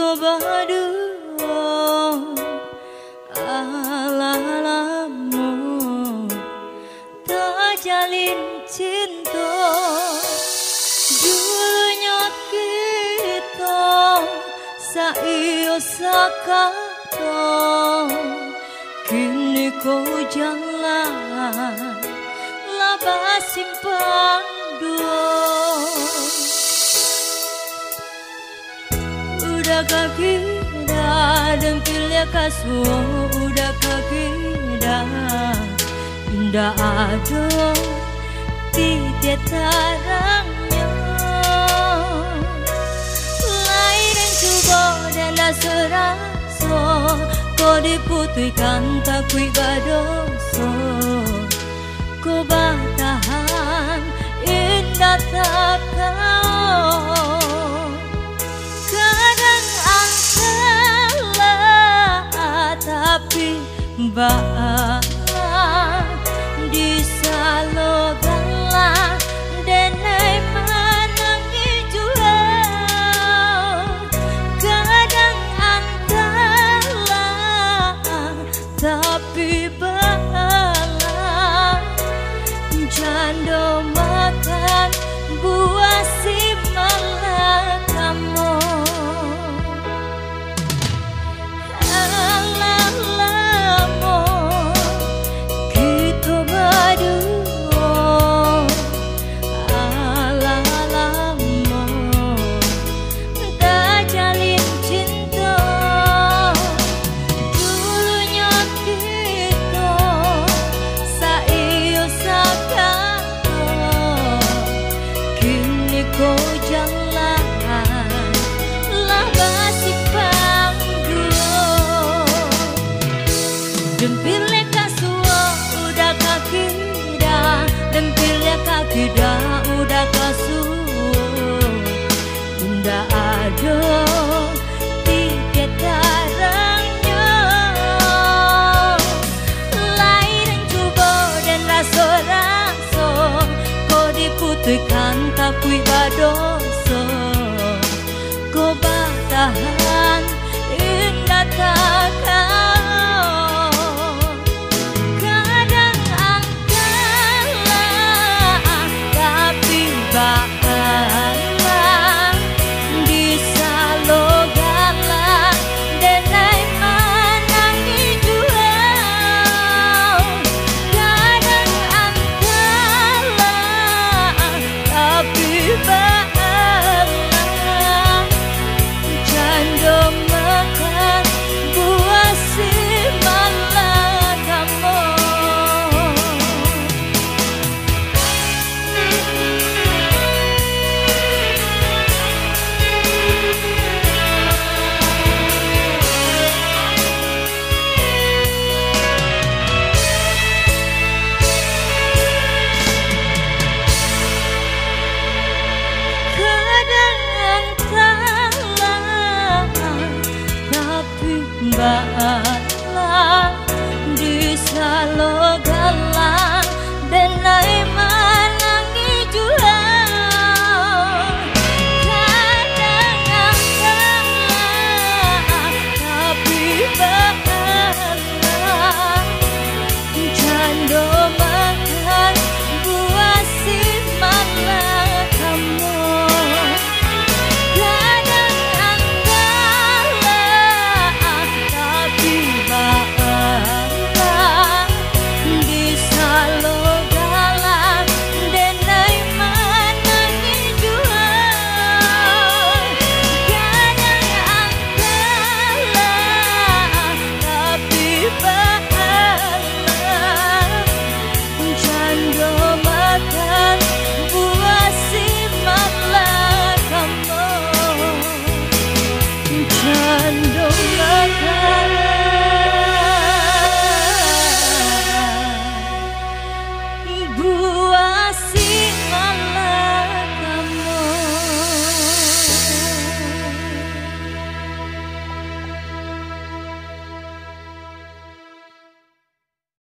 berdua ala-alamu terjalin cinta. Dulunya kita saio sakato, kini kau jalan labas simpang dua. Udah kagida dempilnya kasuh, udah kagida indah ada titik tarangnya. Lain yang coba dan serasa kau diputihkan tak kui badoso. Kau bertahan indah tak kau. Kadang angkalah tapi bala di salogala denai menangi jua. Kadang angkalah tapi bala jando makan buah si malakamu. Alalamu kita berdua alalamu tak jalin cinta. Dulunya kita saio sakato, kini kau jalan labas simpang dua. Dempilnya kasuh udah kakida, dempilnya kakida udah kasuh. Indah ada tiket tarangnya. Lain yang coba dan rasa-rasa kau diputihkan tak kui badoso. Kau bertahan indah tak kau. Kadang angkalah tapi bala di salogala denai menangi jua. Kadang angkalah tapi bala jando makan buah si malakamu. Kadang angkalah tapi bala